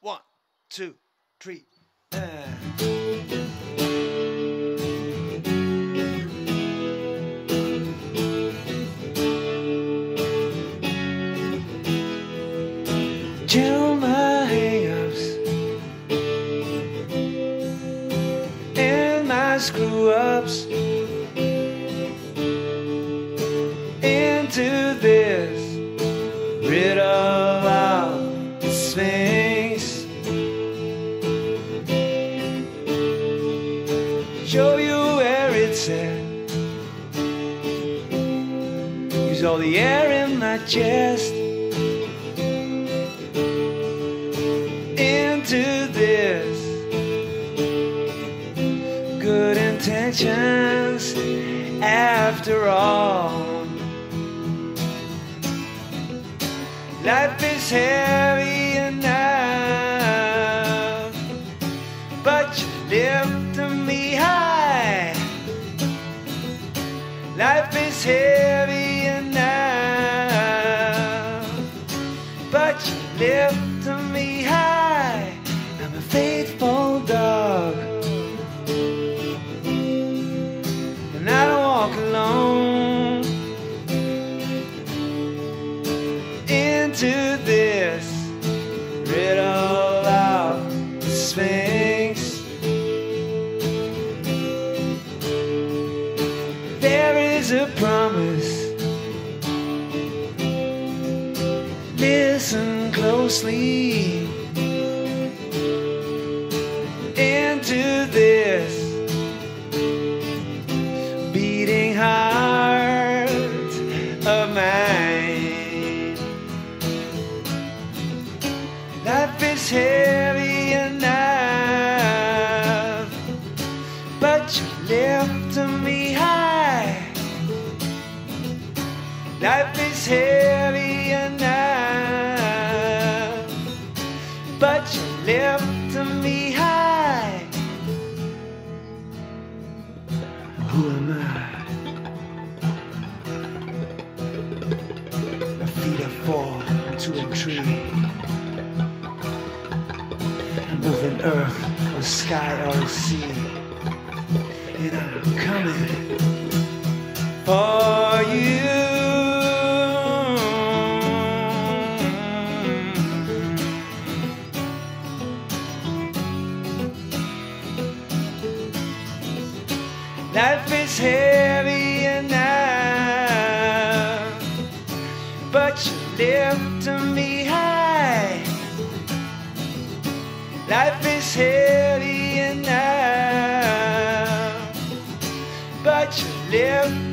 1, 2, 3. Chill my hang-ups and my screw-ups into this riddle of the Sphinx. Show you where it's at. Use all the air in my chest into this. Good intentions after all. Life is heavy enough, but you lift me high. Life is heavy enough, but you lift me high. I'm a faithful dog, and I don't walk alone into this riddle of the Sphinx. There is a promise. Listen closely into this beating heart of mine. Life is heavy enough, but you lift me high. Life is heavy enough, but you lift me high. Who am I? My feet are fall to a tree. Moving earth or sky or sea, and I'm coming for you. Life is heavy enough, but you lift me high. Life is heavy enough, but you lift